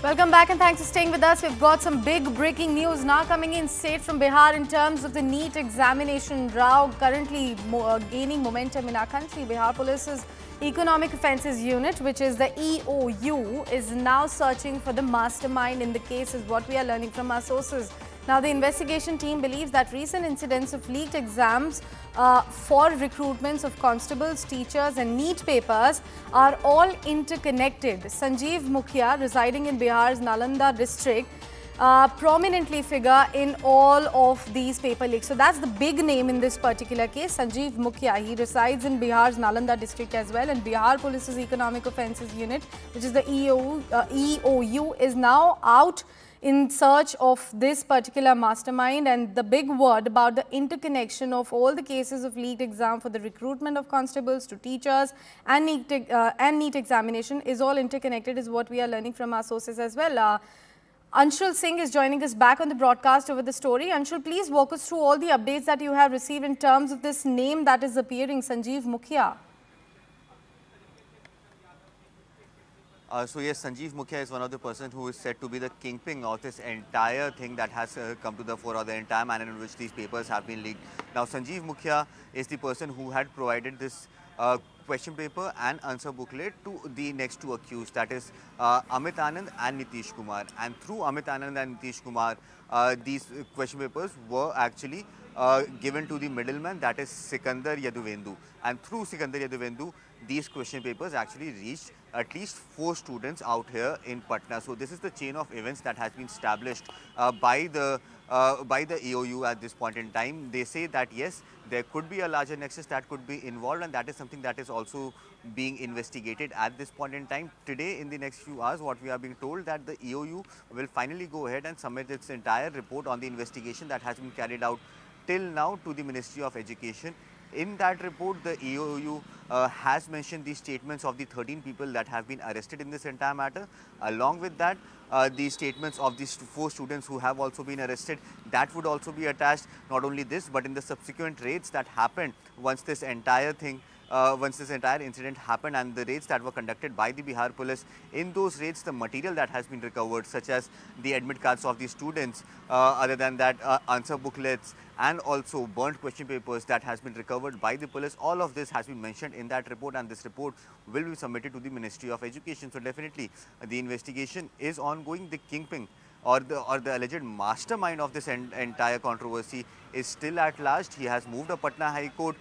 Welcome back and thanks for staying with us. We've got some big breaking news now coming in straight from Bihar in terms of the NEET examination row currently gaining momentum in our country. Bihar Police's Economic Offences Unit, which is the EOU, is now searching for the mastermind in the case, is what we are learning from our sources. Now, the investigation team believes that recent incidents of leaked exams for recruitments of constables, teachers and NEET papers are all interconnected. Sanjeev Mukhia, residing in Bihar's Nalanda district, prominently figure in all of these paper leaks. So that's the big name in this particular case, Sanjeev Mukhia. He resides in Bihar's Nalanda district as well, and Bihar Police's Economic Offences Unit, which is the EOU, is now out in search of this particular mastermind. And the big word about the interconnection of all the cases of leaked exam for the recruitment of constables to teachers and NEET examination is all interconnected, is what we are learning from our sources as well. Anshul Singh is joining us back on the broadcast over the story. Anshul, please walk us through all the updates that you have received in terms of this name that is appearing, Sanjeev Mukhia. So yes, Sanjeev Mukhia is one of the persons who is said to be the kingpin of this entire thing that has come to the fore, or the entire manner in which these papers have been leaked. Now, Sanjeev Mukhia is the person who had provided this question paper and answer booklet to the next two accused, that is Amit Anand and Nitish Kumar. And through Amit Anand and Nitish Kumar, these question papers were actually given to the middleman, that is Sikandar Yaduvendu. And through Sikandar Yaduvendu, these question papers actually reached at least 4 students out here in Patna. So this is the chain of events that has been established by the EOU at this point in time. They say that yes, there could be a larger nexus that could be involved, and that is something that is also being investigated at this point in time. Today, in the next few hours, what we are being told that the EOU will finally go ahead and submit its entire report on the investigation that has been carried out till now to the Ministry of Education. In that report, the EOU has mentioned the statements of the 13 people that have been arrested in this entire matter. Along with that, the statements of these 4 students who have also been arrested, that would also be attached. Not only this, but in the subsequent raids that happened once this entire incident happened, and the raids that were conducted by the Bihar Police, in those raids the material that has been recovered, such as the admit cards of the students, other than that answer booklets and also burnt question papers that has been recovered by the police, all of this has been mentioned in that report, and this report will be submitted to the Ministry of Education. So definitely the investigation is ongoing. The kingpin or the alleged mastermind of this entire controversy is still at large. He has moved to Patna High Court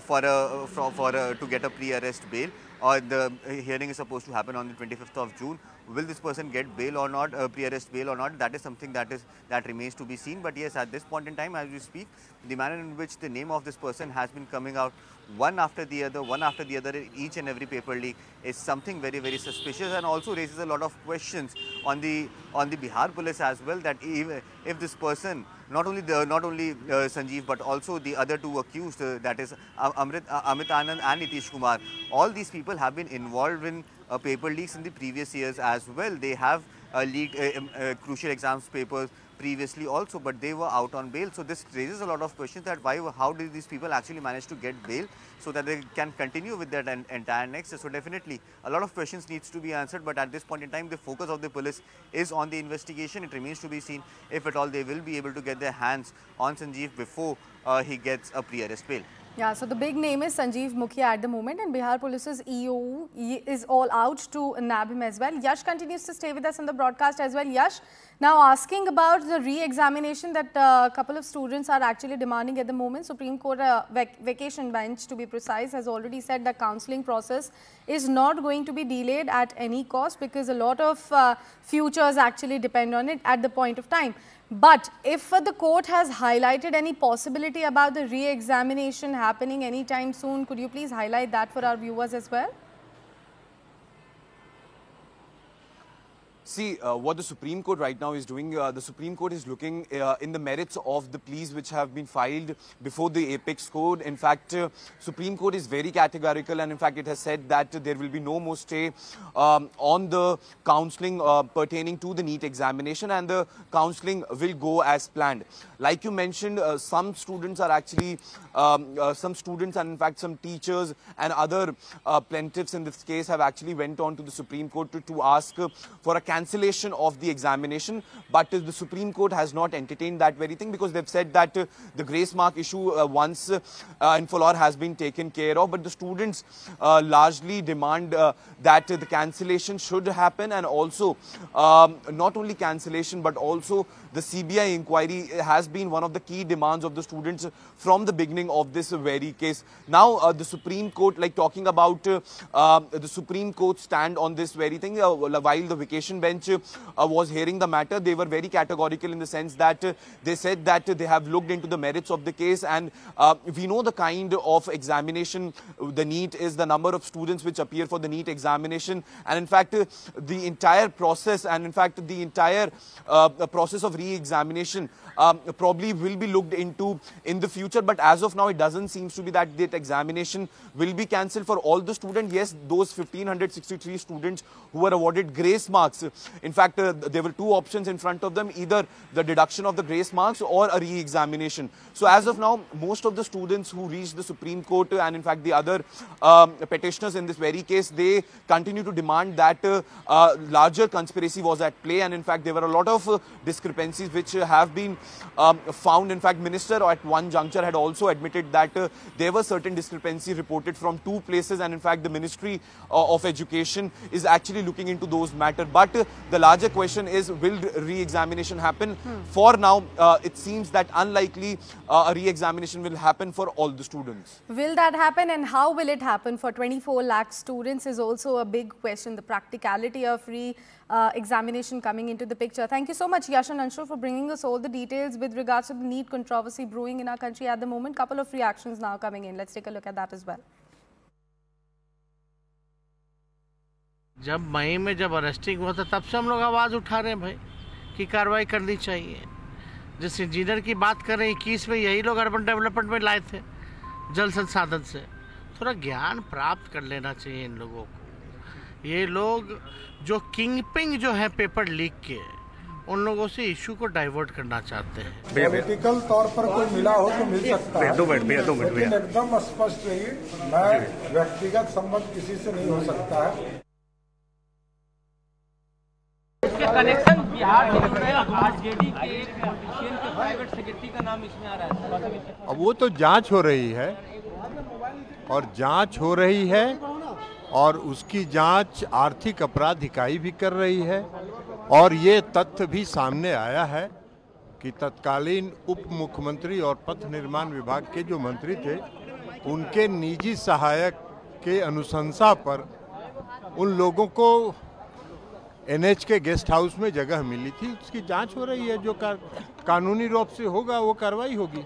to get a pre-arrest bail. The hearing is supposed to happen on the 25th of June. Will this person get bail or not, pre-arrest bail or not? That is something that remains to be seen. But yes, at this point in time, as we speak, the manner in which the name of this person has been coming out one after the other in each and every paper leak is something very, very suspicious, and also raises a lot of questions on the Bihar Police as well, that if this person, not only Sanjeev, but also the other 2 accused, that is Amit Anand and Nitish Kumar, all these people have been involved in paper leaks in the previous years as well. They have leaked crucial exams papers previously also, but they were out on bail. So this raises a lot of questions that how did these people actually manage to get bail so that they can continue with that entire nexus. So definitely a lot of questions needs to be answered, but at this point in time the focus of the police is on the investigation. It remains to be seen if at all they will be able to get their hands on Sanjeev before he gets a pre-arrest bail. Yeah, so the big name is Sanjeev Mukhia at the moment, and Bihar Police's EOU is all out to nab him as well. Yash continues to stay with us on the broadcast as well. Yash, now asking about the re-examination that a couple of students are actually demanding at the moment. Supreme Court vacation bench, to be precise, has already said the counselling process is not going to be delayed at any cost, because a lot of futures actually depend on it at the point of time. But if the court has highlighted any possibility about the re-examination happening anytime soon, could you please highlight that for our viewers as well? See, what the Supreme Court right now is doing, the Supreme Court is looking in the merits of the pleas which have been filed before the Apex Court. In fact, Supreme Court is very categorical, and in fact it has said that there will be no more stay on the counselling pertaining to the NEET examination, and the counselling will go as planned. Like you mentioned, some students are actually, some students and in fact some teachers and other plaintiffs in this case have actually went on to the Supreme Court to ask for a cancellation cancellation of the examination, but the Supreme Court has not entertained that very thing, because they've said that the grace mark issue once in full has been taken care of, but the students largely demand that the cancellation should happen, and also not only cancellation but also the CBI inquiry has been one of the key demands of the students from the beginning of this very case. Now the Supreme Court, like talking about the Supreme Court stand on this very thing, while the vacation bench was hearing the matter, they were very categorical in the sense that they said that they have looked into the merits of the case, and we know the kind of examination the NEET is, the number of students which appear for the NEET examination, and in fact the entire process, and in fact the entire process of re-examination probably will be looked into in the future. But as of now, it doesn't seem to be that that examination will be cancelled for all the students. Yes, those 1563 students who were awarded grace marks, in fact there were two options in front of them, either the deduction of the grace marks or a re-examination. So as of now, most of the students who reached the Supreme Court, and in fact the other petitioners in this very case, they continue to demand that larger conspiracy was at play, and in fact there were a lot of discrepancies which have been found. In fact, Minister at one juncture had also admitted that there were certain discrepancies reported from two places, and in fact the Ministry of Education is actually looking into those matters. But the larger question is, will re-examination happen? For now, it seems that unlikely a re-examination will happen for all the students. Will that happen, and how will it happen for 24 lakh students is also a big question, the practicality of re-examination coming into the picture. Thank you so much, Yash and Anshul, for bringing us all the details with regards to the NEET controversy brewing in our country at the moment. Couple of reactions now coming in. Let's take a look at that as well. जब मई में जब arresting हुआ था, तब से हम लोग आवाज़ उठा रहे हैं भाई कि कार्रवाई करनी चाहिए। जिस इंजीनियर की बात कर रहे हैं 21 में, यही लोग अर्बन डेवलपमेंट में लाए थे जल संसाधन से। थोड़ा ज्ञान प्राप्त कर लेना चाहिए इन लोगों को। ये लोग जो किंगपिंग जो है पेपर लीक के, उन लोगों से इशू को डाइवर्ट करना चाहते हैं। पॉलिटिकल तौर पर कोई मिला हो तो मिल सकता है, लेकिन एकदम स्पष्ट रहिए, मैं व्यक्तिगत संबंध किसी से नहीं हो सकता है। कनेक्शन बिहार आरजेडी के एक पॉलिटिशियन के प्राइवेट सेक्रेटरी का नाम इसमें आ रहा है। अब वो तो जांच हो रही है, और जांच हो रही है, और उसकी जांच आर्थिक अपराध इकाई भी कर रही है, और ये तथ्य भी सामने आया है कि तत्कालीन उप मुख्यमंत्री और पथ निर्माण विभाग के जो मंत्री थे, उनके निजी सहायक के अनुशंसा पर उन लोगों को NH के गेस्ट हाउस में जगह मिली थी। उसकी जांच हो रही है, जो कानूनी रूप से होगा वो कार्रवाई होगी।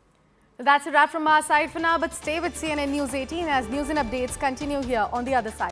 That's a wrap from our side for now, but stay with CNN News 18 as news and updates continue here on the other side.